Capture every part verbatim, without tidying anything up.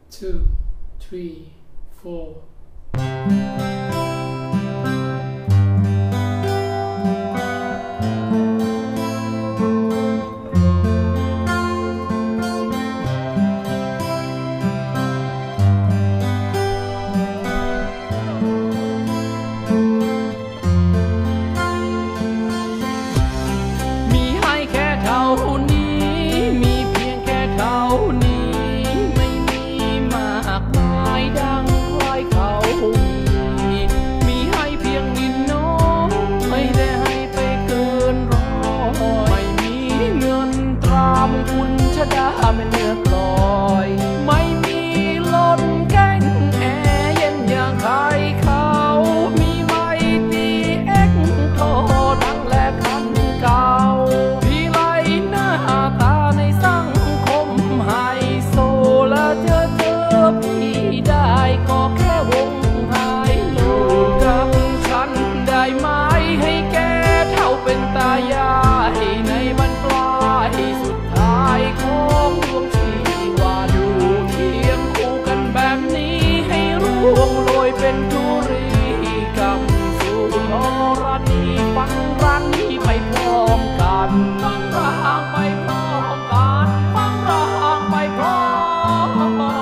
two three fourคุณชดาไม่เลือกลอยไม่มีลมแก้งแอร์เย็นอย่างใครเขามีไม่ตีเอ็กโทรดังและคันเก่าพี่ไล่หน้าตาในสังคมไฮโซและเจอเจอพี่ได้ก็แค่วงไฮโลกับฉันได้ไหมให้แกเท่าเป็นตายายในบรรปลายสุดท้ายของดวงชีวาอยู่เคียงคู่กันแบบนี้ให้ร่วงโรยเป็นธุรีกับสู่นรณีฟังรันนี้ไปพร้อมกันฟังร่างไปพร้อมกันฟังร่างไปพร้อมกัน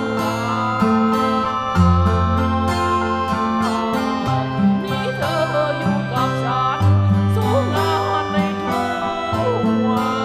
นี่เธออยู่กับฉันสู้งานในทุกวัน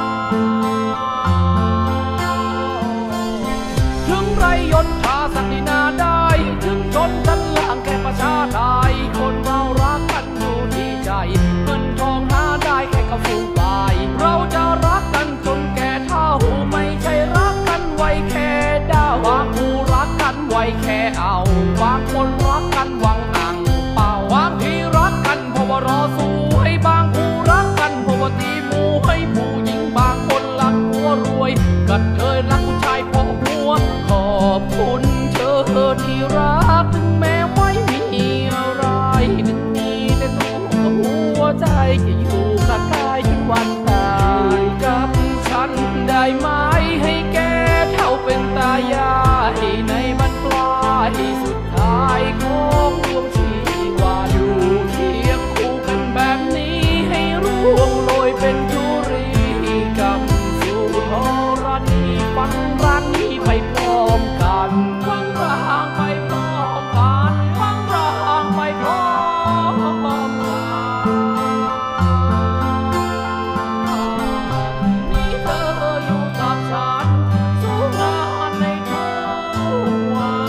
ถึงไรยศชาศักดินาได้ถึงชนชั้นล่างแค่ประชาไทยคนเรารักกันอยู่ที่ใจเงินทองหาได้แค่กับฟูงไปเราจะรักกันจนแก่เท่าไม่ใช่รักกันไว้แค่ดาวบางคู่รักกันไว้แค่เอาบางคนรักกันหวังอ่างเป่าบางทีรักกันเพราะว่ารอสู้ให้บางคู่รักกันเพราะว่าตีมูให้ผู้หญิงบางคนรักหัวรวยกัดเธอรักผู้ชายเพราะหัวขอบคุณเธอที่รักถึงแม้ไม่มีอะไรถึงมีแต่ตัวกับหัวใจจะอยู่กับกายจนวันตายกับฉันได้ไหมให้แกเท่าเป็นตายายในบรรปลายสุดท้ายของดวงชีวาอยู่เคียงคู่กันแบบนี้ให้ร่วงโรยเป็นธุรีกับสู่ธรณีฟังรันนี้ไปพร้อมกันฟังร่างไปพร้อมกันฟังร่างไปพร้อมกันนี่เธออยู่กับฉันสู้งานในทุกวัน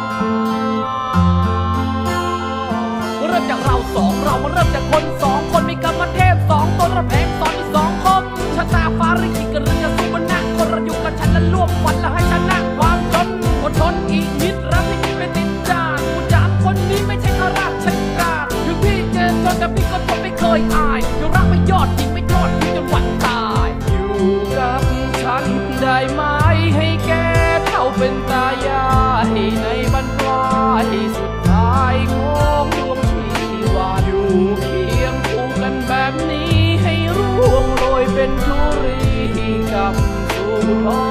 เริ่มจากเราสองเรามันเริ่มจากคนสองคนมีกรรมเทพสองตนระแพงสอนที่สองคมชะตาฟ้าลิขิตกันเรื่องสุวรรณะคนเราอยู่กับฉันนั้นร่วมฝันและให้ชนะความจนอดทนอีกนิดรักที่คิดเป็นนิดจานผู้จานคนนี้ไม่ใช่ข้าราชการถึงพี่เจนจนแต่พี่ก็ทนไม่เคยอายยังรักไม่ยอดจริงไม่ทอดทิ้งจนวันตายอยู่กับฉันได้ไหมให้แกเท่าเป็นตายายในบรรปลายสุดท้ายของดวงชีวาอยู่เคียงคู่กันแบบนี้ให้ร่วงโรยเป็นธุรีกับสู่ท